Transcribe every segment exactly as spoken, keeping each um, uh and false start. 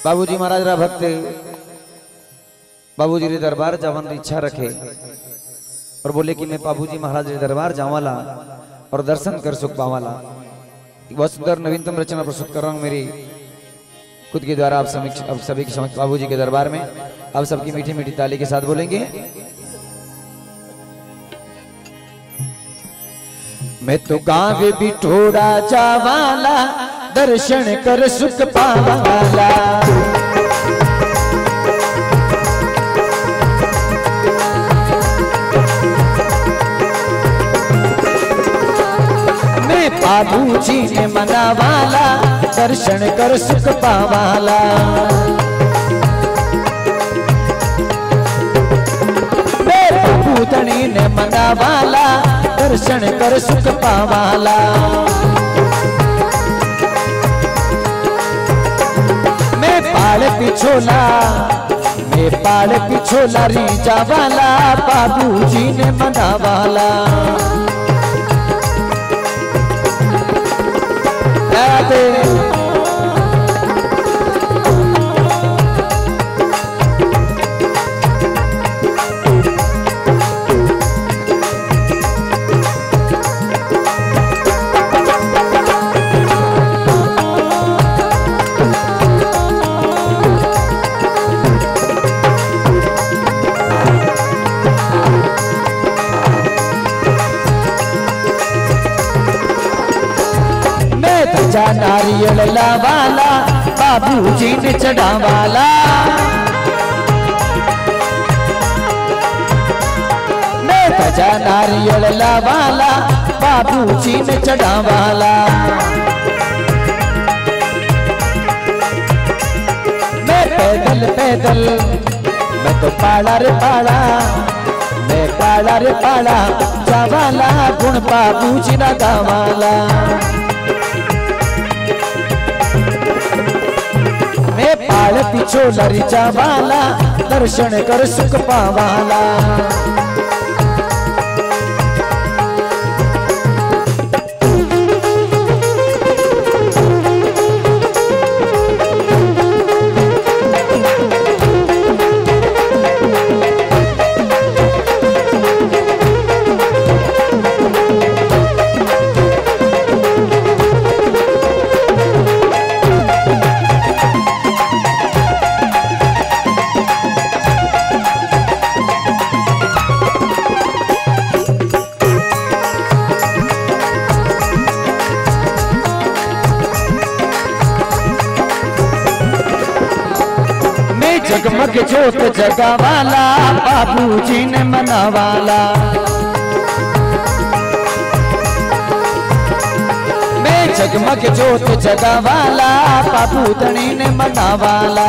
बाबूजी महाराज रा भक्त बाबूजी रे दरबार जावन री इच्छा रखे और बोले कि मैं बाबूजी महाराज रे दरबार जावाला और दर्शन कर सुख पावाला। बहुत सुंदर नवीनतम रचना प्रस्तुत कर रहा हूँ मेरी खुद के द्वारा आप सभी आप सभी के समक्ष बाबूजी के दरबार में। आप सबकी मीठी मीठी ताली के साथ बोलेंगे। मैं तो गाँव बिठोड़ा जावाला दर्शन कर सुख पावाला। मैं बाबूजी ने मनावाला दर्शन कर सुख पावाला। मैं बाबूतनी ने मनावाला दर्शन कर सुख पावाला। मैं पाड़ पिछोला मैं पाड़ पिछोला रीजा वाला बाबूजी ने मनावाला। नारियल लावाला बाबूजी ने चढ़ावाला। मैं तजा नारियल लावाला बाबूजी ने चढ़ावाला। मैं पैदल पैदल मैं तो पाला रे पाला मैं पाला रे पाला जावाला गुण बाबूजी ना गावाला। मैं पाड़ पिछोला रीजा वाला दर्शन कर सुख पावाला। जगमग जोत जगावाला बाबूजी ने मनावाला। मैं जगमग जोत जगावाला बाबूतनी ने मनावाला।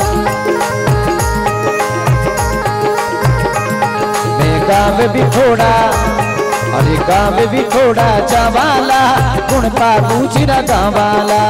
मैं गाँव भी थोड़ा अरे गाँव भी थोड़ा जावाला गुण बाबूजी ना गावाला।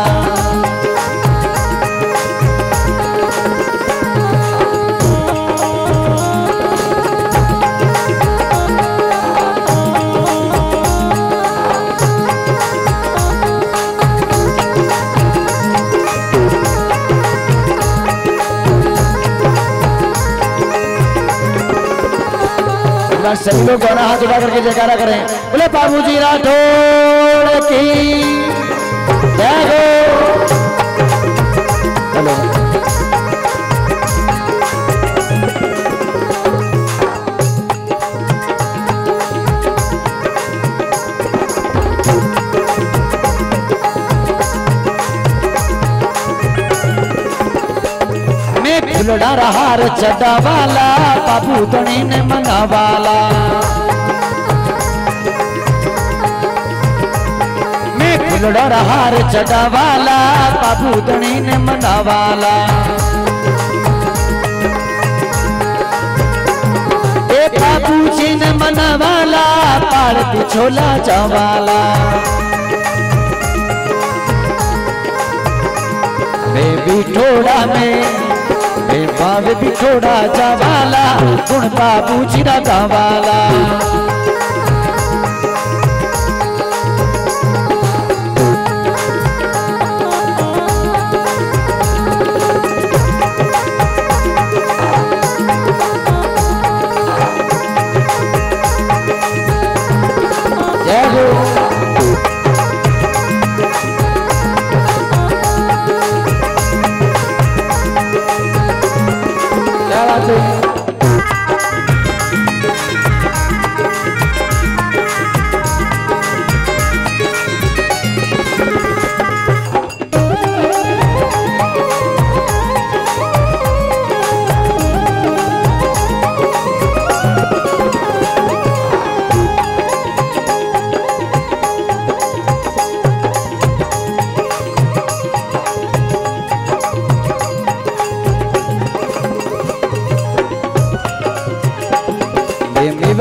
सभी लोग दोनों हाथ उठा करके जयकारा करें। बोले बाबूजी राठौड़ की जय हो। हेलो मैं फुलड़ा रहार चढ़ा वाला बाबूतनी ने मनावाला। मैं फुलड़ा रहार चढ़ा वाला बाबूतनी ने मनावाला। ए बाबूजी ने मनावाला पाड़ पिछोला जावाला। मैं बिठोड़ा में बाब भी थोड़ा जावाला गुण बाबूजी ना गावाला।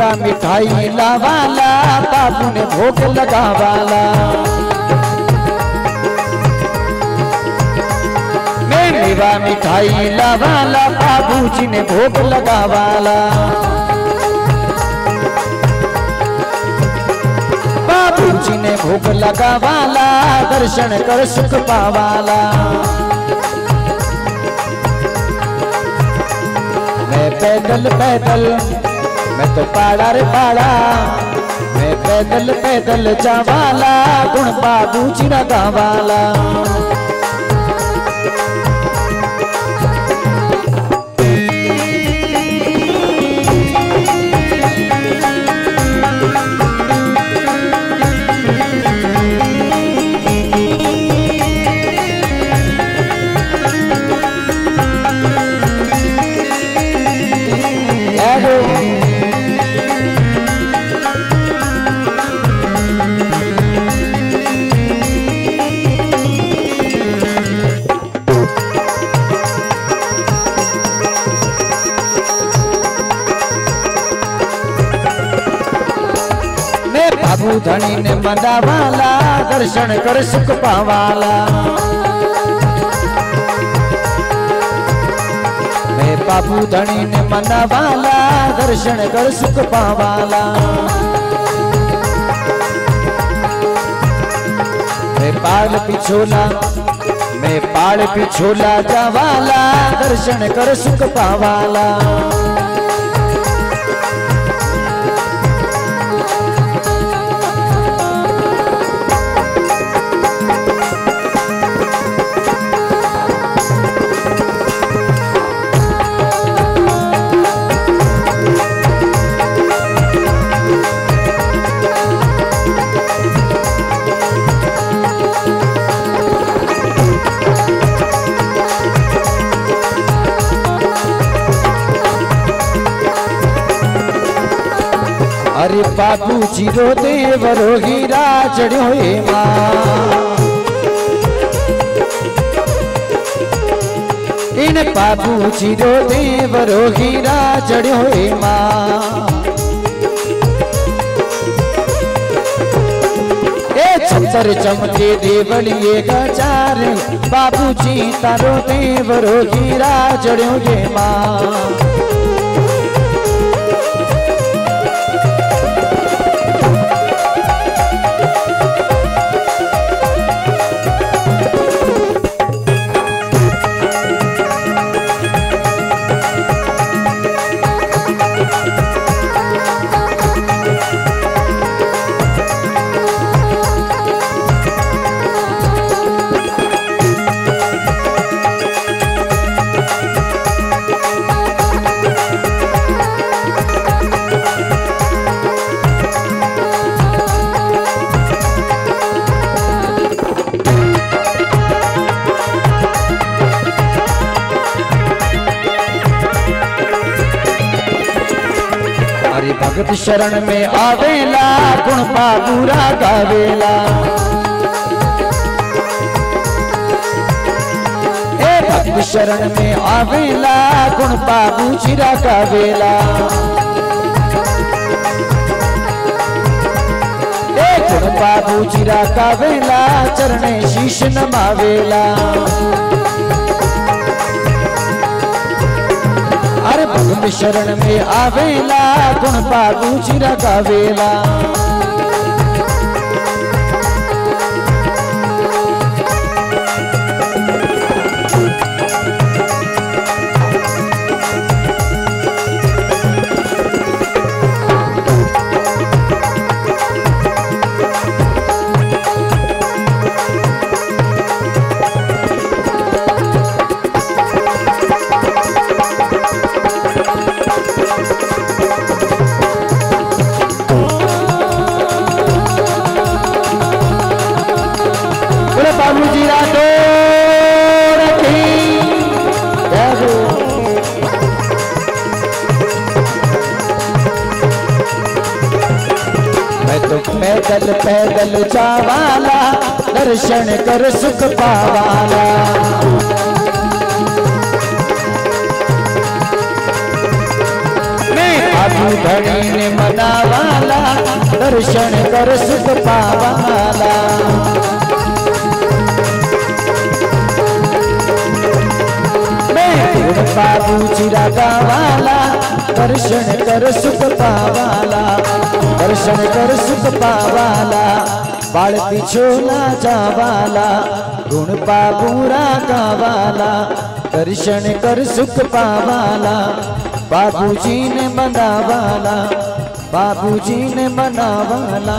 मेवा मिठाई लावाला बाबू ने भोग लगावाला। मैं मेवा मिठाई लावाला बाबूजी ने भोग लगावाला। बाबूजी ने भोग लगावाला दर्शन कर सुख पावाला। मैं पैदल पैदल मैं तो पाड़ा रे पाड़ा, मैं पैदल पैदल जावाला गुण बाबूजी ना गावाला। बाबू धनी ने मनावाला दर्शन कर सुख पावाला। मैं बाबू धनी ने मनावाला दर्शन कर सुख पावाला। मैं पाल पिछोला मैं पाल पिछोला जावाला दर्शन कर सुख पावाला। अरे बाबू जीरो देवरो हीरा चढ़ो हे मां, इन बाबू जीरो देवरो हीरा चढ़ो हे मां। ए छतर चमके देवलिए गजार बाबू जी तारो देवरो हीरा चढ़ो हे मां। भगत शरण में आवेला गुण बाबूरा गावेला। ए भगत शरण में आवेला गुण बाबू जीरा गावेला। ए गुण बाबू जीरा गावेला चरणे शीश नमावेला। अरे भगत शरण में आवेला गुण बाबू जीरा गावेला। बाबू जीरा तो रखी मैं तो पैदल पैदल जावाला दर्शन कर सुख पावाला। मैं बाबू धनी ने मनावाला दर्शन कर सुख पावाला। बाबू चिरा गावाला दर्शन कर सुख पावाला, दर्शन कर सुख पावाला। बाल पिछोला जावाला गुण बाबूरा गावाला दर्शन कर सुख पावाला। बाबूजी ने मनावाला, बाबूजी ने मनावाला।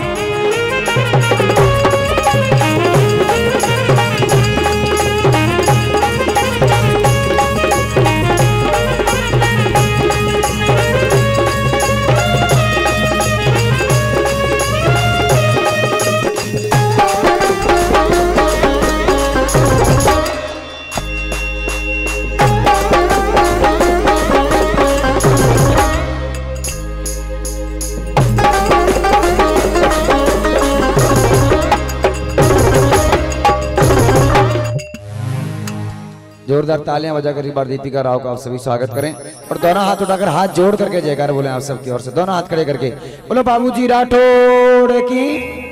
जोरदार तालियां बजाकर एक बार दीपिका राव का आप सभी स्वागत करें और दोनों हाथ उठाकर हाथ जोड़ करके जयकार बोले आप सबकी ओर से, दोनों हाथ खड़े करके बोलो बाबूजी राठौड़ की।